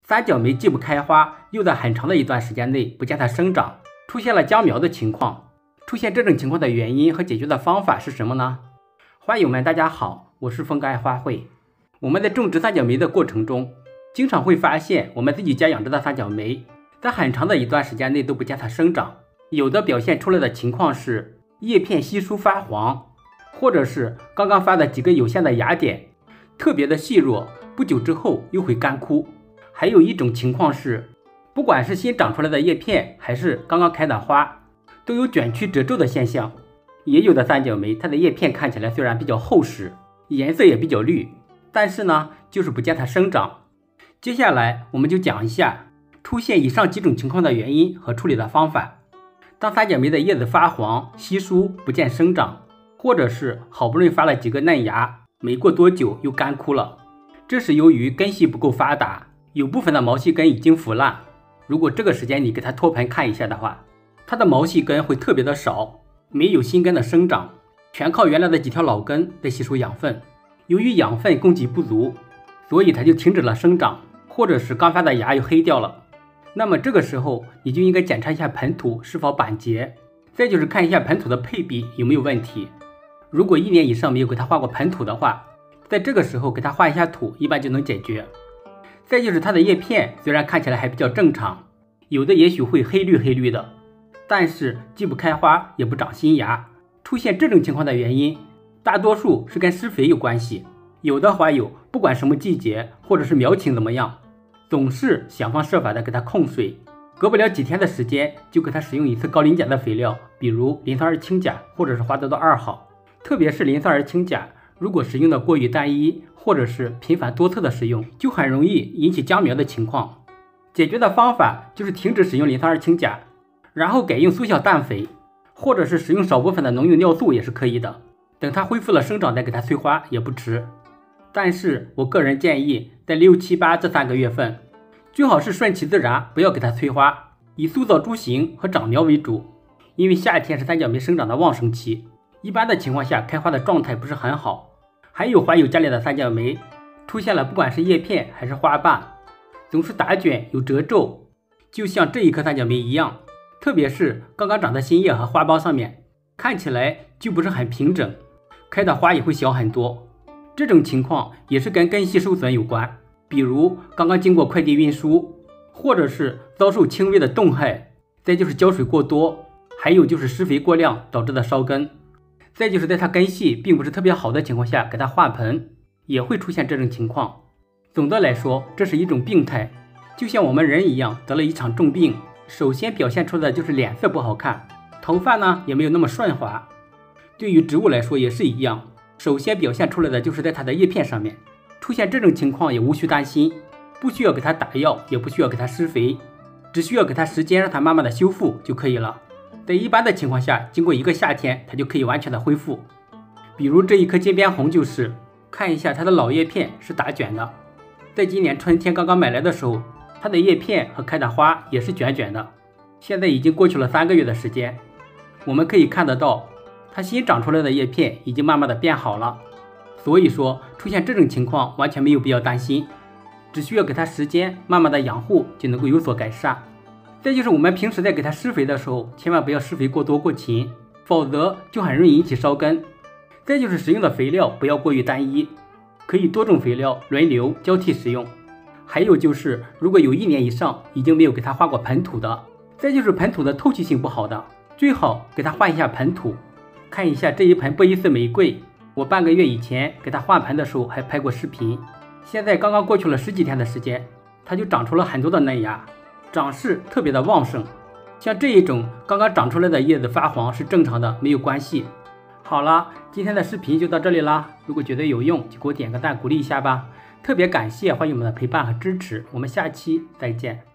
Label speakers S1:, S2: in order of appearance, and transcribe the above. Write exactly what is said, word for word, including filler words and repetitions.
S1: 三角梅既不开花，又在很长的一段时间内不见它生长，出现了僵苗的情况。出现这种情况的原因和解决的方法是什么呢？花友们大家好，我是风哥爱花卉。我们在种植三角梅的过程中，经常会发现我们自己家养殖的三角梅在很长的一段时间内都不见它生长，有的表现出来的情况是叶片稀疏发黄，或者是刚刚发的几个有限的芽点特别的细弱，不久之后又会干枯。还有一种情况是，不管是新长出来的叶片还是刚刚开的花，都有卷曲褶皱的现象。也有的三角梅它的叶片看起来虽然比较厚实，颜色也比较绿，但是呢就是不见它生长。接下来我们就讲一下出现以上几种情况的原因和处理的方法。当三角梅的叶子发黄稀疏不见生长，或者是好不容易发了几个嫩芽，没过多久又干枯了，这是由于根系不够发达，有部分的毛细根已经腐烂。如果这个时间你给它托盆看一下的话，它的毛细根会特别的少，没有新根的生长，全靠原来的几条老根在吸收养分。由于养分供给不足，所以它就停止了生长，或者是刚发的芽又黑掉了。那么这个时候你就应该检查一下盆土是否板结，再就是看一下盆土的配比有没有问题。如果一年以上没有给它画过盆土的话，在这个时候给它画一下土一般就能解决。再就是它的叶片虽然看起来还比较正常，有的也许会黑绿黑绿的，但是既不开花也不长新芽。出现这种情况的原因大多数是跟施肥有关系。有的花友不管什么季节或者是苗情怎么样，总是想方设法的给它控水，隔不了几天的时间就给它使用一次高磷钾的肥料，比如磷酸二氢钾或者是华德多二号。特别是磷酸二氢钾如果使用的过于单一，或者是频繁多次的使用，就很容易引起僵苗的情况。解决的方法就是停止使用磷酸二氢钾，然后改用速效氮肥，或者是使用少部分的农用尿素也是可以的。等它恢复了生长再给它催花也不迟。但是我个人建议在六七八这三个月份最好是顺其自然，不要给它催花，以塑造株形和长苗为主。因为夏天是三角梅生长的旺盛期，一般的情况下开花的状态不是很好。还有花友家里的三角梅出现了不管是叶片还是花瓣总是打卷有褶皱，就像这一颗三角梅一样，特别是刚刚长的新叶和花苞上面看起来就不是很平整，开的花也会小很多。这种情况也是跟根系受损有关，比如刚刚经过快递运输，或者是遭受轻微的冻害，再就是浇水过多，还有就是施肥过量导致的烧根，再就是在它根系并不是特别好的情况下给它化盆，也会出现这种情况。总的来说，这是一种病态，就像我们人一样得了一场重病，首先表现出的就是脸色不好看，头发呢也没有那么顺滑。对于植物来说也是一样，首先表现出来的就是在它的叶片上面。出现这种情况也无需担心，不需要给它打药，也不需要给它施肥，只需要给它时间让它慢慢的修复就可以了。在一般的情况下，经过一个夏天它就可以完全的恢复。比如这一颗金边红就是，看一下它的老叶片是打卷的，在今年春天刚刚买来的时候，它的叶片和开的花也是卷卷的。现在已经过去了三个月的时间，我们可以看得到它新长出来的叶片已经慢慢的变好了。所以说出现这种情况完全没有必要担心，只需要给它时间慢慢的养护就能够有所改善。再就是我们平时在给它施肥的时候，千万不要施肥过多过勤，否则就很容易引起烧根。再就是使用的肥料不要过于单一，可以多种肥料轮流交替使用。还有就是如果有一年以上已经没有给它画过盆土的，再就是盆土的透气性不好的，最好给它换一下盆土。看一下这一盆波伊斯玫瑰，我半个月以前给它换盆的时候还拍过视频，现在刚刚过去了十几天的时间，它就长出了很多的嫩芽，长势特别的旺盛。像这一种刚刚长出来的叶子发黄是正常的，没有关系。好了，今天的视频就到这里啦，如果觉得有用就给我点个赞鼓励一下吧。特别感谢花友们的陪伴和支持，我们下期再见。